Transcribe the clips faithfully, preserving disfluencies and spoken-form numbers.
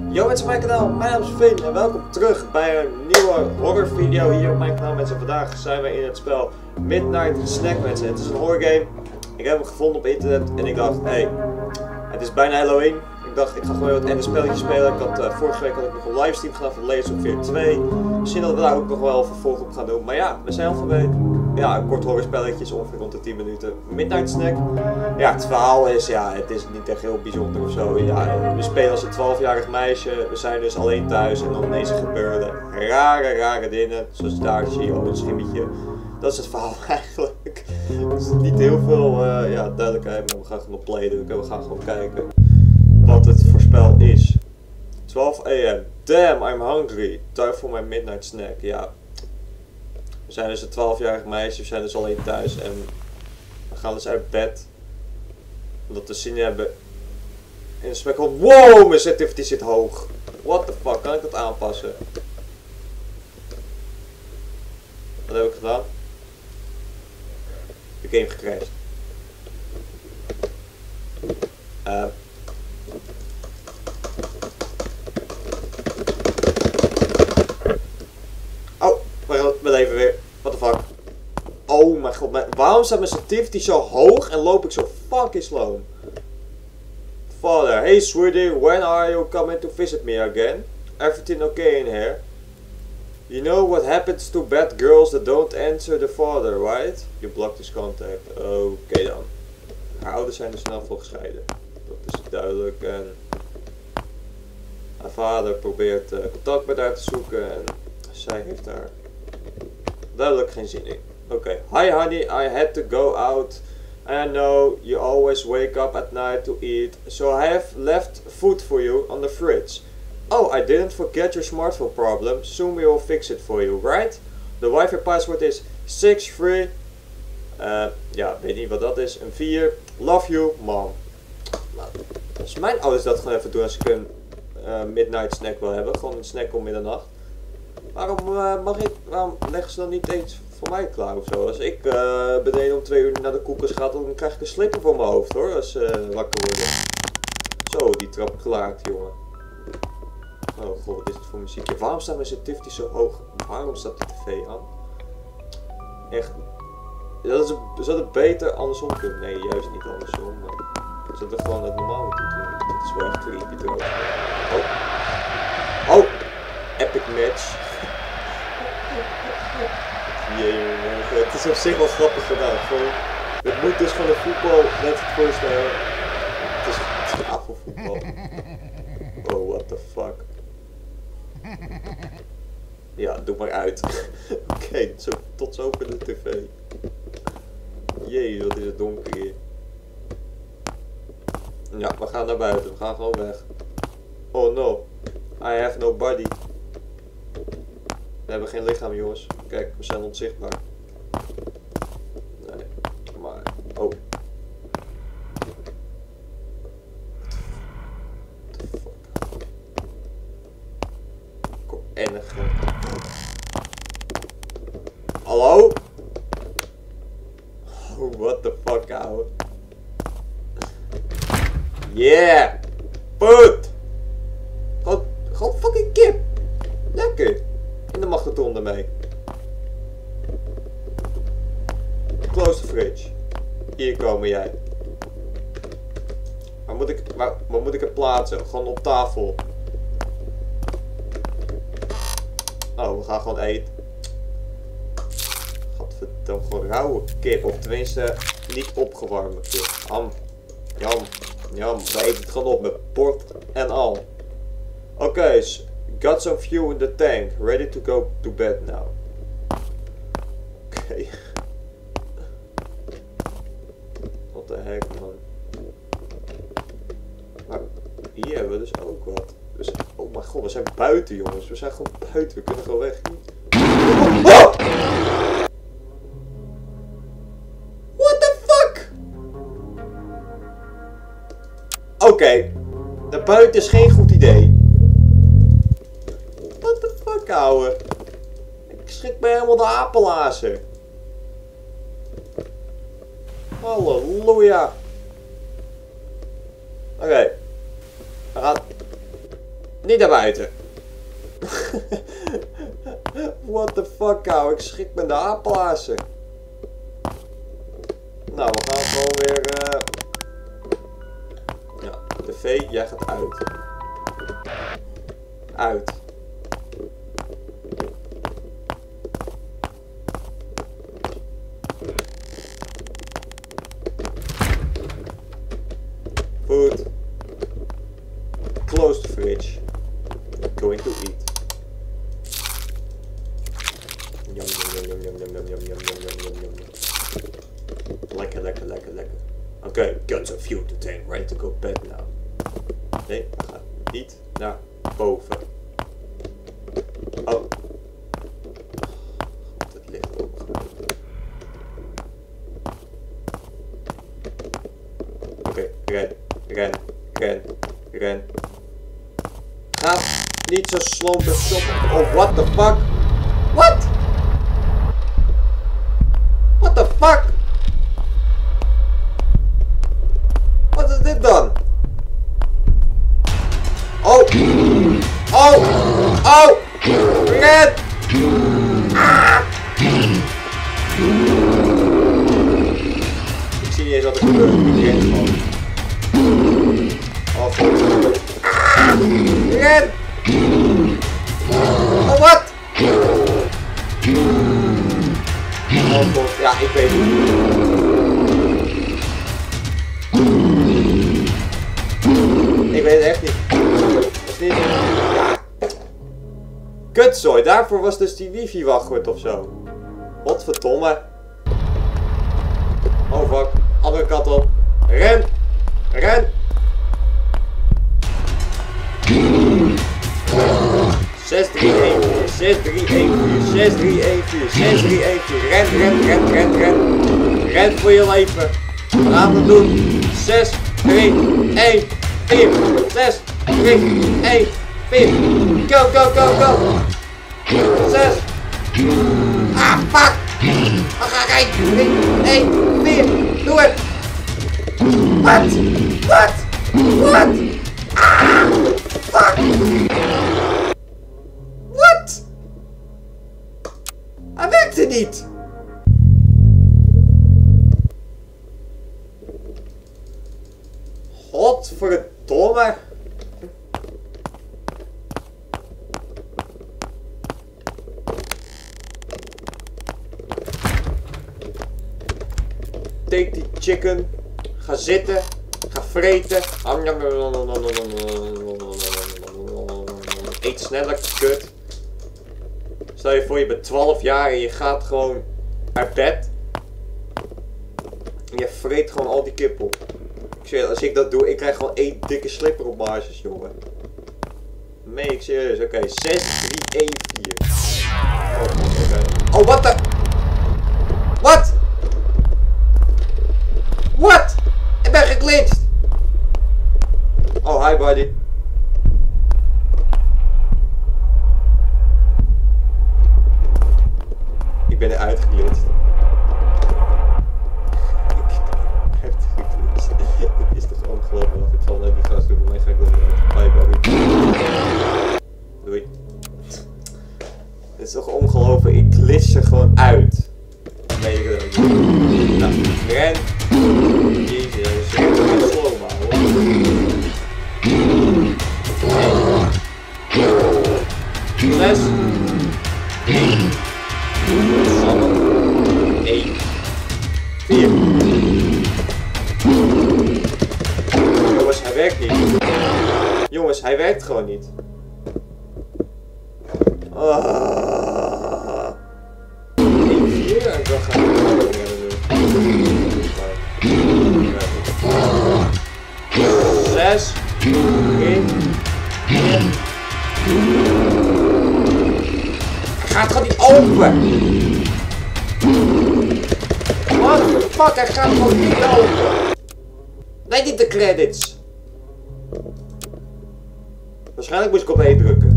Yo mensen op mijn kanaal, mijn naam is Vin en welkom terug bij een nieuwe horror video hier op mijn kanaal mensen. Vandaag zijn we in het spel Midnight Snack mensen. Het is een horror game. Ik heb hem gevonden op internet en ik dacht, hé, hey, het is bijna Halloween. Ik dacht, ik ga gewoon wat enge spelletjes spelen. Ik had, uh, vorige week had ik nog een livestream gedaan van Layers of Fear twee. Misschien dat we daar ook nog wel een vervolg op gaan doen. Maar ja, we zijn al voorbij. Ja, een kort horrorspelletje, ongeveer rond de tien minuten. Midnight Snack. Ja, het verhaal is, ja, het is niet echt heel bijzonder of zo. Ja, we spelen als een twaalfjarig meisje. We zijn dus alleen thuis en dan ineens gebeuren rare, rare dingen. Zoals daar zie je al een schimmetje. Dat is het verhaal eigenlijk. Het is niet heel veel uh, ja, duidelijkheid, maar we gaan gewoon play drukken. We gaan gewoon kijken wat het voor spel is. twaalf a m Damn, I'm hungry. Time for my midnight snack. Ja. We zijn dus een twaalfjarig meisje, we zijn dus alleen thuis en we gaan dus uit bed. Omdat we zin hebben in een smack. Wow, mijn sensitivity zit hoog. What the fuck, kan ik dat aanpassen? Wat heb ik gedaan? De game gecrashed. Uh. Oh, we leven weer. What the fuck? Oh mijn god, mijn, waarom staat mijn sensitivity zo hoog en loop ik zo fucking slow? Father, hey sweetie, when are you coming to visit me again? Everything okay in here? You know what happens to bad girls that don't answer the father, right? You blocked his contact. Oké okay dan. Haar ouders zijn er snel voor gescheiden. Dat is duidelijk. En haar vader probeert uh, contact met haar te zoeken en zij heeft daar duidelijk geen zin in. Oké. Okay. Hi honey, I had to go out. I know you always wake up at night to eat, so I have left food for you on the fridge. Oh, I didn't forget your smartphone problem. Soon we will fix it for you, right? The wifi password is six three. Uh, ja, weet niet wat dat is. Een vier. Love you, mom. Nou, als mijn ouders dat gewoon even doen als ik een uh, midnight snack wil hebben. Gewoon een snack om middernacht. Waarom uh, mag ik, waarom leggen ze dan niet eens voor mij klaar of zo? Als ik uh, beneden om twee uur naar de koelkast ga, dan krijg ik een slipper voor mijn hoofd hoor. Als ze uh, wakker worden. Zo, die trap gelaakt, jongen. Oh god, wat is het voor muziekje? Waarom staat mijn sensitivity zo hoog? Waarom staat die tv aan? Echt. Dat is, zou het beter andersom kunnen? Nee, juist niet andersom. Maar zou het gewoon het normaal moeten doen? Dat is wel echt creepy trouwens. Oh! Oh! Epic match. Jee, jongen. Het is op zich wel grappig gedaan. Gewoon, het moet dus van een voetbal net het voorstellen. Het is tafelvoetbal. Oh, what the fuck. Ja, doe maar uit. Oké, okay, zo, tot zover de tv. Jee, wat is het donker hier. Ja, we gaan naar buiten. We gaan gewoon weg. Oh no. I have no body. We hebben geen lichaam, jongens. Kijk, we zijn onzichtbaar. Nee, maar... Oh. Enige. Hallo? Oh, what the fuck, ouwe. Yeah! Food! Gewoon, gewoon fucking kip! Lekker! En dan mag het onder mee. Close the fridge. Hier komen jij. Waar moet ik, waar, waar moet ik het plaatsen? Gewoon op tafel. Oh, we gaan gewoon eten. Godverdomme, gewoon rauwe kip. Of tenminste, niet opgewarmde kip. Am, jam, jam. We eten het gewoon op met bord en al. Oké, okay, got some fuel in the tank. Ready to go to bed now. Oké. Okay. What the heck, man. Maar hier hebben we dus ook wat. Dus, oh mijn god, we zijn buiten, jongens. We zijn gewoon buiten. We kunnen gewoon weg. Oh! What the fuck? Oké. Okay. Naar buiten is geen goed idee. What the fuck, ouwe? Ik schrik me helemaal de apenlazen. Halleluja. Oké. Okay. We gaan... Niet naar buiten. What the fuck, ouwe. Ik schrik me de apenlaarzen. Nou, we gaan gewoon weer... Uh... Ja, tv, jij gaat uit. Uit. Food. Close the fridge. Going to eat. Yum yum yum yum yum yum yum yum yum yum yum yum. Lekker, lekker, lekker, lekker. Oké, okay, got some fuel to tank. Ready to go bed now. Nee, we gaan niet naar boven. Oh. Het ligt ook. Oké, okay, ren, ren, ren, ren. Ga niet zo slompen stoppen. Oh, what the fuck? What? What the fuck? Wat is dit dan? Oh! Oh! Oh! Red! Ah! Ik zie niet eens wat er gebeurt. Ik ren gewoon. Oh, god. Ah! Ren! Oh, wat? Oh, god. Ja, ik weet het. Ik weet het echt niet. Dat is niet... Ja. Kutzooi, daarvoor was dus die wifi wachtwoord of zo. Godverdomme. Oh fuck, andere kant op. Ren! Ren! zes drie een vier, zes drie een vier, zes drie een vier, zes drie een vier. Ren, ren, ren, ren, ren. Ren voor je leven. We gaan het doen. zes drie een vier, zes drie een vier. Go, go, go, go. zes. Ah, fuck. We gaan rijden. drie een vier. Doe het. Wat? Wat? Wat? Ah, fuck. Wat? Hij werkte niet. Godverdomme. Take die chicken. Ga zitten. Ga vreten. Eet sneller, kut. Stel je voor je bent twaalf jaar en je gaat gewoon naar bed. En je vreet gewoon al die kip op. Ik zeg, als ik dat doe, ik krijg gewoon één dikke slipper op mijn hartjes, jongen. Nee, ik serieus. Oké, okay. zes drie een vier. Oh, okay. Oh, wat de... Wat? Wat? Ik ben geglitcht. Oh, hi buddy. Ik ben eruit geglitst. Het is toch ongelooflijk. Ik val net die gast doen. Voor mij ga ik dan bye buddy. Doei. Het is toch ongelooflijk. Ik glitch er gewoon uit. Nee, ik weet het niet. Nou, ren. Jezus, dat is echt slow man hoor. zes. één. één. vier. Jongens, hij werkt niet. Jongens, hij werkt gewoon niet. Ah. één vier en dan gaan we zes. één. vier. Hij gaat gewoon niet open. What the fuck, hij gaat gewoon niet open. Nee, niet de credits. Waarschijnlijk moest ik op E drukken.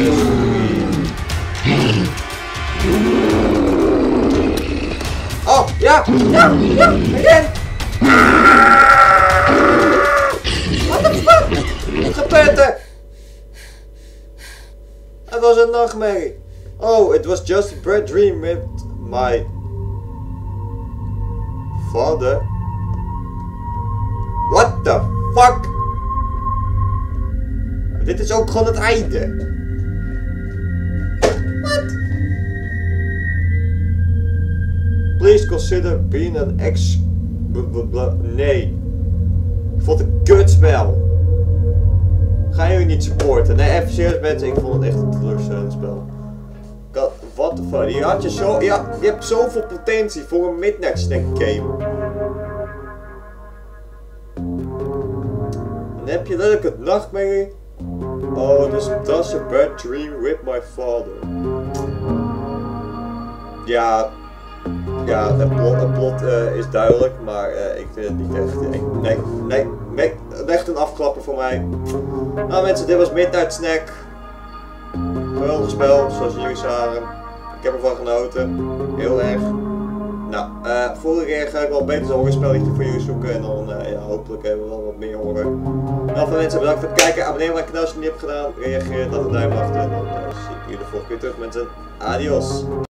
Oh! Ja, ja, ja, again. What the fuck? Wat gebeurt er? Het was een nachtmerrie. Oh, it was just a bad dream with my father. What the fuck? Dit is ook gewoon het einde. What? Please consider being an ex... Nee. Ik vond het een kutspel. Gaan jullie niet supporten? Nee, even serieus mensen, ik vond het echt een teleurstellend spel. God, what the fuck? Je, had je, zo, ja, je hebt zoveel potentie voor een Midnight Snack game. Dan heb je letterlijk het nachtmerrie. Oh, this was a bad dream with my father. Ja, ja, het plot, het plot uh, is duidelijk, maar uh, ik vind het niet echt. Nee, nee, nee, nee, echt een afklapper voor mij. Nou mensen, dit was Midnight Snack. Geweldig spel, zoals jullie zagen. Ik heb ervan genoten. Heel erg. Nou, uh, vorige keer ga ik wel een beter horrorspelletje voor jullie zoeken. En dan uh, ja, hopelijk hebben we wel wat meer horror. Nou, van mensen, bedankt voor het kijken. Abonneer op mijn kanaal als je het niet hebt gedaan. Reageer, laat een duim achter. En dan uh, zie ik jullie de volgende keer terug mensen. Adios.